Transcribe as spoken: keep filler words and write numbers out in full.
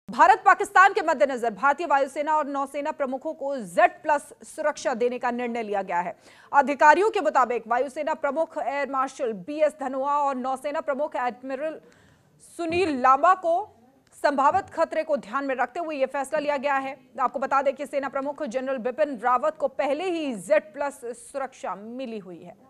भारत पाकिस्तान के मद्देनजर भारतीय वायुसेना और नौसेना प्रमुखों को जेड प्लस सुरक्षा देने का निर्णय लिया गया है। अधिकारियों के मुताबिक वायुसेना प्रमुख air marshal B S Dhanoa और नौसेना प्रमुख एडमिरल सुनील लांबा को संभावित खतरे को ध्यान में रखते हुए यह फैसला लिया गया है। आपको बता दें कि सेना प्रमुख जनरल बिपिन रावत को पहले ही जेड प्लस सुरक्षा मिली हुई है।